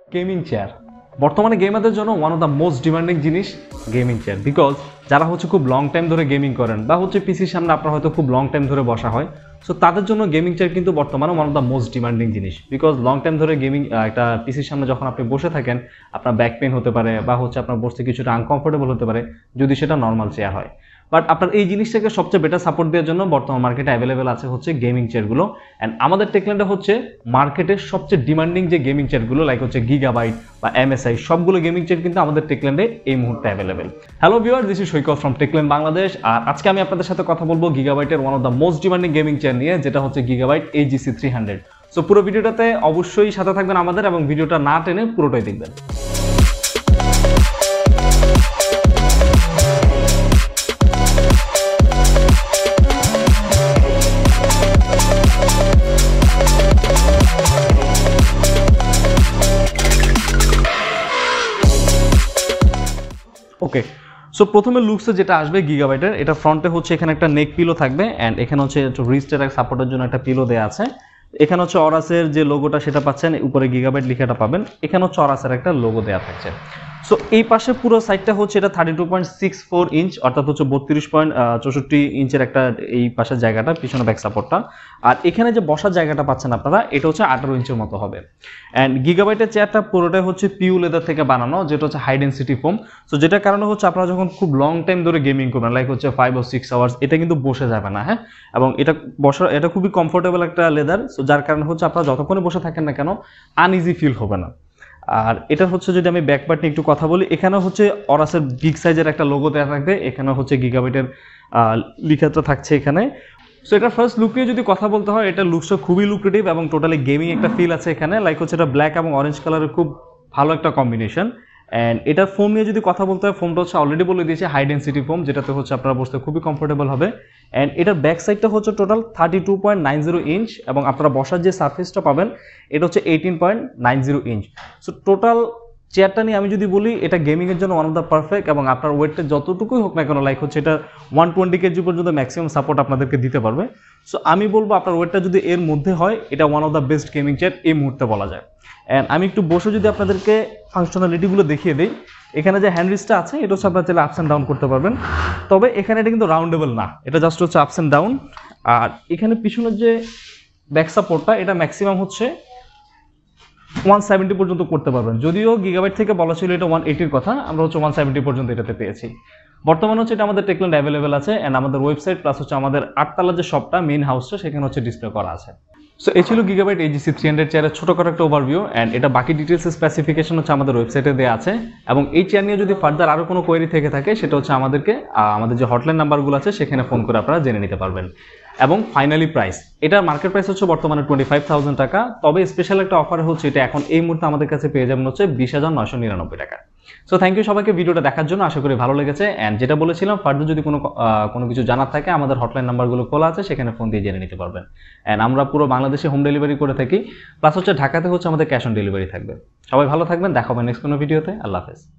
Gaming chair বর্তমানে গেমারদের জন্য one of the most demanding জিনিস গেমিং চেয়ার। বিকজ যারা খুব লং টাইম ধরে গেমিং করেন বা পিসির সামনে আপনার হয়তো খুব লং টাইম ধরে বসা হয়, সো তাদের জন্য গেমিং চেয়ার কিন্তু বর্তমানে one of the most demanding জিনিস। বিকজ লং টাইম ধরে গেমিং একটা পিসির সামনে যখন আপনি বসে থাকেন, আপনার ব্যাক পেন হতে পারে বা আপনার বসতে কিছুটা আনকমফোর্টেবল হতে পারে যদি সেটা নর্মাল চেয়ার হয়। বাট আপনার এই জিনিসটাকে সবচেয়ে বেটার সাপোর্ট দেওয়ার জন্য বর্তমান মার্কেটে অ্যাভেলেবেল আছে গেমিং চেয়ারগুলো। অ্যান্ড আমাদের টেকল্যান্ডে মার্কেটের সবচেয়ে ডিমান্ডিং যে গেমিং চেয়ারগুলো লাইক গিগাবাইট বা এমএসআই সবগুলো গেমিং চেয়ার কিন্তু আমাদের টেকল্যান্ডে এই মুহূর্তে available. Hello viewer, this is Saikat from Techland Bangladesh. আর আজকে আমি আপনাদের সাথে কথা বলবো গিগাবাইটের one of the most demanding gaming chair নিয়ে, যেটা গিগাবাইট AGC300। সো পুরো ভিডিওটাতে অবশ্যই সাথে থাকবেন আমাদের এবং ভিডিওটা না টেনে পুরোটাই দেখবেন। ওকে, সো প্রথমে লুকসে যেটা আসবে গিগাবাইটের, এটা ফ্রন্টে এখানে একটা নেক পিলো থাকবে অ্যান্ড এখানে রিস্টের সাপোর্টের জন্য একটা পিলো দেওয়া আছে। এখানে অরাসের যে লোগোটা সেটা পাচ্ছেন, উপরে গিগাবাইট লেখাটা পাবেন। এখানে অরাসের একটা লোগো দেওয়া থাকছে। সো এই পাশে পুরো সাইডটা এটা 32.64 ইঞ্চ, অর্থাৎ 32.64 ইঞ্চের একটা এই পাশের জায়গাটা, পিছনে ব্যাক সাপোর্টটা। আর এখানে যে বসার জায়গাটা পাচ্ছেন আপনারা, এটা 18 ইঞ্চের মতো হবে। অ্যান্ড গিগাবাইটের চেয়ারটা পুরোটাই পিউ লেদার থেকে বানানো, যেটা হাই ডেন্সিটি ফোম। সো যেটার কারণে আপনারা যখন খুব লং টাইম ধরে গেমিং করবেন, লাইক 5 or 6 আওয়ার্স, এটা কিন্তু বসে যাবে না। হ্যাঁ, এবং এটা খুবই কমফোর্টেবল একটা লেদার। সো যার কারণে আপনারা যতক্ষণে বসে থাকেন না কেন আনইজি ফিল হবে না। আর এটা যদি আমি ব্যাক পার্ট নিয়ে একটু কথা বলি, এখানে অরাসের বিগ সাইজের একটা লোগো দেওয়া থাকবে। এখানে গিগাবাইটের লিখাটা থাকছে এখানে। সো এটা ফার্স্ট লুক নিয়ে যদি কথা বলতে হয়, এটা লুকসটা খুবই লুক্রেটিভ এবং টোটালি গেমিং একটা ফিল আছে এখানে। লাইক এটা ব্ল্যাক এবং অরেঞ্জ কালারের খুব ভালো একটা কম্বিনেশন। অ্যান্ড এটার ফোম নিয়ে যদি কথা বলতে হয়, ফোমটা অলরেডি বলে দিয়েছে হাই ডেন্সিটি ফোম, যেটাতে আপনারা বসতে খুবই কমফোর্টেবল হবে। অ্যান্ড এটার ব্যাক সাইডটা টোটাল 32.90 ইঞ্চ এবং আপনারা বসার যে সারফেসটা পাবেন এটা 18.90 ইঞ্চ। সো টোটাল চেয়ারটা নিয়ে আমি যদি বলি, এটা গেমিংয়ের জন্য ওয়ান অফ দ্য পারফেক্ট এবং আপনার ওয়েটটা যতটুকুই হোক না কেন, লাইক এটা 120 কেজি পর্যন্ত ম্যাক্সিমাম সাপোর্ট আপনাদেরকে দিতে পারবে। সো আমি বলবো আপনার ওয়েটটা যদি এর মধ্যে হয়, এটা one of the best gaming chair এই মুহূর্তে বলা যায়। অ্যান্ড আমি একটু বসে যদি আপনাদেরকে ফাংশনালিটিগুলো দেখিয়ে দিই, এখানে যে হ্যান্ডরিস্টটা আছে এটা আপনারা চাইলে আপস অ্যান্ড ডাউন করতে পারবেন। তবে এখানে এটা কিন্তু রাউন্ডেবল না, এটা জাস্ট আপস অ্যান্ড ডাউন। আর এখানে পিছনের যে ব্যাক সাপোর্টটা, এটা ম্যাক্সিমাম 170 পর্যন্ত করতে পারবেন। যদিও গিগাবাইট থেকে বলা ছিল এটা 180-র কথা, আমরা 170 পর্যন্ত এটাতে পেয়েছি। বর্তমানে এটা আমাদের টেকল্যান্ড অ্যাভেলেবেল আছে অ্যান্ড আমাদের ওয়েবসাইট প্লাস আমাদের 8তলার যে শপটা, মেইন হাউসটা, সেখানে ডিসপ্লে করা আছে। সো এই ছিল গিগাবাইট AGC300 চেয়ারের ছোটখাটো একটা ওভারভিউ। অ্যান্ড এটা বাকি ডিটেলস স্পেসিফিকেশন আমাদের ওয়েবসাইটে দেওয়া আছে। এবং এই চেয়ার নিয়ে যদি ফার্দার আরও কোনো কোয়েরি থেকে থাকে, সেটা আমাদেরকে আমাদের যে হটলাইন নাম্বারগুলো আছে সেখানে ফোন করে আপনারা জেনে নিতে পারবেন। এবং ফাইনালি প্রাইস, এটার মার্কেট প্রাইস বর্তমানে 25,000 টাকা। তবে স্পেশাল একটা অফার এটা এখন এই মুহূর্তে আমাদের কাছে পেয়ে যাবেন 20,999 টাকা। সো থ্যাংক ইউ সবাইকে ভিডিওটা দেখার জন্য, আশা করি ভালো লেগেছে। অ্যান্ড যেটা বলেছিলাম, ফার্দার যদি কোনো কিছু জানার থাকে, আমাদের হটলাইন নাম্বারগুলো খোলা আছে, সেখানে ফোন দিয়ে জেনে নিতে পারবেন। অ্যান্ড আমরা পুরো বাংলাদেশে হোম ডেলিভারি করে থাকি, প্লাস ঢাকাতে আমাদের ক্যাশ অন ডেলিভারি থাকবে। সবাই ভালো থাকবেন, দেখা হবে নেক্সট কোনো ভিডিওতে। আল্লাহ হাফেজ।